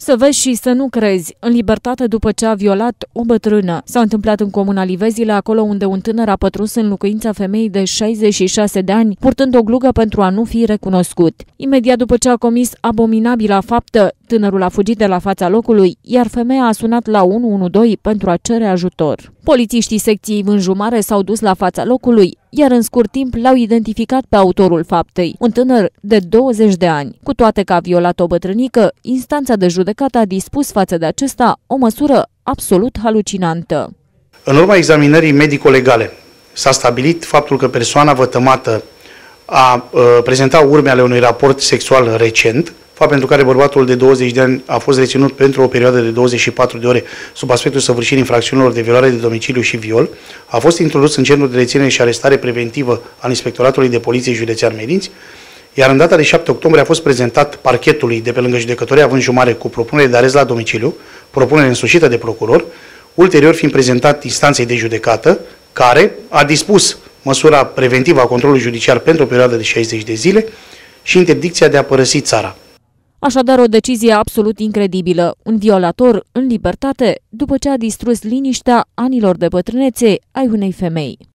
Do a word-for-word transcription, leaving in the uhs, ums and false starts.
Să vezi și să nu crezi, în libertate după ce a violat o bătrână. S-a întâmplat în comuna Livezile, acolo unde un tânăr a pătruns în locuința femeii de șaizeci și șase de ani, purtând o glugă pentru a nu fi recunoscut. Imediat după ce a comis abominabila faptă, tânărul a fugit de la fața locului, iar femeia a sunat la unu unu doi pentru a cere ajutor. Polițiștii secției Vânjumare s-au dus la fața locului, iar în scurt timp l-au identificat pe autorul faptei, un tânăr de douăzeci de ani. Cu toate că a violat o bătrânică, instanța de judecată a dispus față de acesta o măsură absolut halucinantă. În urma examinării medico-legale s-a stabilit faptul că persoana vătămată a uh, prezentat urme ale unui raport sexual recent, fapt pentru care bărbatul de douăzeci de ani a fost reținut pentru o perioadă de douăzeci și patru de ore sub aspectul săvârșirii infracțiunilor de violare de domiciliu și viol, a fost introdus în centrul de reținere și arestare preventivă al Inspectoratului de Poliție Județean Merinți, iar în data de șapte octombrie a fost prezentat parchetului de pe lângă Judecătoria Vânjumare cu propunere de arest la domiciliu, propunere însușită de procuror, ulterior fiind prezentat instanței de judecată, care a dispus măsura preventivă a controlului judiciar pentru o perioadă de șaizeci de zile și interdicția de a părăsi țara. Așadar, o decizie absolut incredibilă. Un violator în libertate după ce a distrus liniștea anilor de bătrânețe ai unei femei.